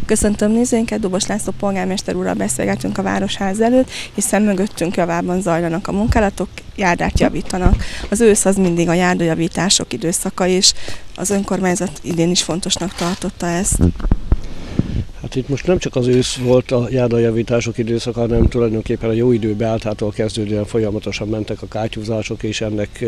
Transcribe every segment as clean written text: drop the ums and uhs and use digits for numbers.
Köszöntöm nézőinket, Dobos László polgármester úrral beszélgetünk a Városház előtt, hiszen mögöttünk javában zajlanak a munkálatok, járdát javítanak. Az ősz az mindig a járdajavítások időszaka, és az önkormányzat idén is fontosnak tartotta ezt. Hát itt most nem csak az ősz volt a járdajavítások időszaka, hanem tulajdonképpen a jó idő beálltától kezdődően folyamatosan mentek a kátyúzások, és ennek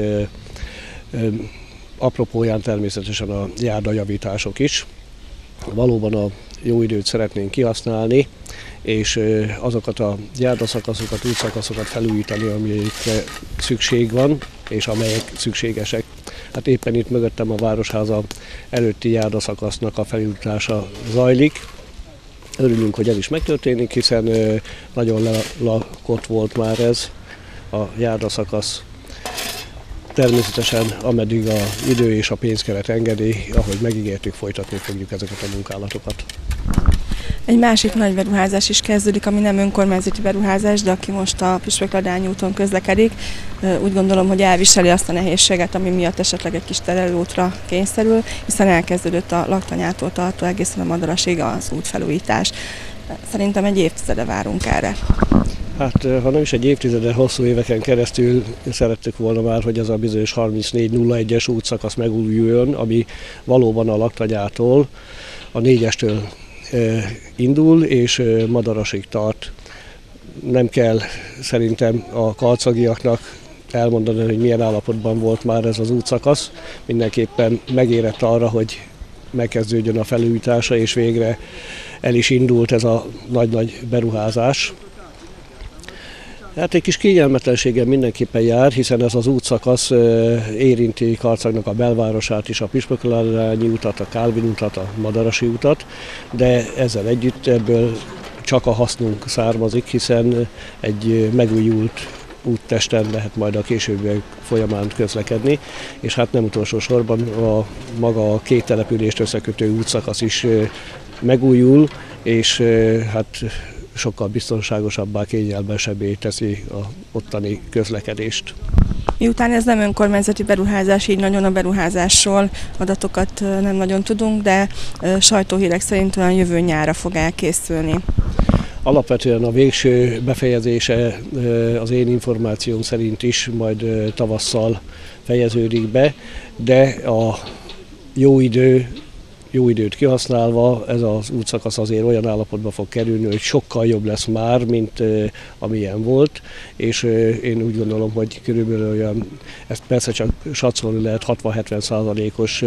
apropóján természetesen a járdajavítások is. Valóban a jó időt szeretnénk kihasználni, és azokat a járdaszakaszokat, útszakaszokat felújítani, amelyekre szükség van, és amelyek szükségesek. Hát éppen itt mögöttem a Városháza előtti járdaszakasznak a felújítása zajlik. Örülünk, hogy ez is megtörténik, hiszen nagyon lelakott volt már ez a járdaszakasz. Természetesen ameddig az idő és a pénzkeret engedi, ahogy megígértük, folytatni fogjuk ezeket a munkálatokat. Egy másik nagy beruházás is kezdődik, ami nem önkormányzati beruházás, de aki most a Püspökladányi úton közlekedik, úgy gondolom, hogy elviseli azt a nehézséget, ami miatt esetleg egy kis terelőútra kényszerül, hiszen elkezdődött a Laktanyától tartó egészen a Madarasig az útfelújítás. Szerintem egy évtizede várunk erre. Hát, ha nem is egy évtizede, hosszú éveken keresztül szerettük volna már, hogy ez a bizonyos 3401-es útszakasz megújuljon, ami valóban a Laktanyától, a 4-estől indul, és Madarasig tart. Nem kell szerintem a karcagiaknak elmondani, hogy milyen állapotban volt már ez az útszakasz. Mindenképpen megérett arra, hogy megkezdődjön a felújítása, és végre el is indult ez a nagy-nagy beruházás. Hát egy kis kényelmetlenséggel mindenképpen jár, hiszen ez az útszakasz érinti Karcagnak a belvárosát is, a Püspökladányi utat, a Kálvin utat, a Madarasi utat, de ezzel együtt ebből csak a hasznunk származik, hiszen egy megújult úttesten lehet majd a későbbiek folyamán közlekedni, és hát nem utolsó sorban maga a két települést összekötő útszakasz is megújul, és hát sokkal biztonságosabbá, kényelmesebbé teszi az ottani közlekedést. Miután ez nem önkormányzati beruházás, így nagyon a beruházásról adatokat nem nagyon tudunk, de sajtóhírek szerint olyan jövő nyárra fog elkészülni. Alapvetően a végső befejezése az én információm szerint is majd tavasszal fejeződik be, de a jó időt kihasználva ez az útszakasz azért olyan állapotba fog kerülni, hogy sokkal jobb lesz már, mint amilyen volt, és én úgy gondolom, hogy körülbelül olyan, ezt persze csak satszolni lehet, 60-70%-os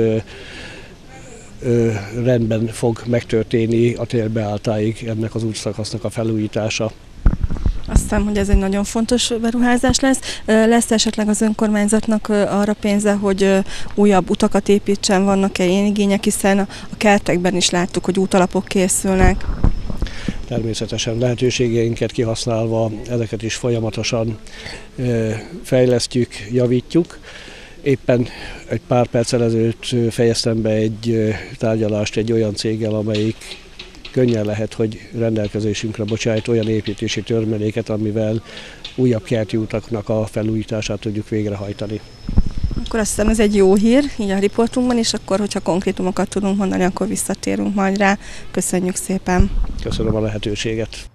rendben fog megtörténni a térbeálltáig ennek az útszakasznak a felújítása. Azt hiszem, hogy ez egy nagyon fontos beruházás lesz. Lesz esetleg az önkormányzatnak arra pénze, hogy újabb utakat építsen, vannak-e ilyen igények, hiszen a kertekben is láttuk, hogy útalapok készülnek. Természetesen lehetőségeinket kihasználva ezeket is folyamatosan fejlesztjük, javítjuk. Éppen egy pár perccel ezelőtt fejeztem be egy tárgyalást egy olyan céggel, amelyik könnyen lehet, hogy rendelkezésünkre bocsájt olyan építési törmeléket, amivel újabb kerti utaknak a felújítását tudjuk végrehajtani. Akkor azt hiszem, ez egy jó hír, így a riportunkban, és akkor, hogyha konkrétumokat tudunk mondani, akkor visszatérünk majd rá. Köszönjük szépen! Köszönöm a lehetőséget!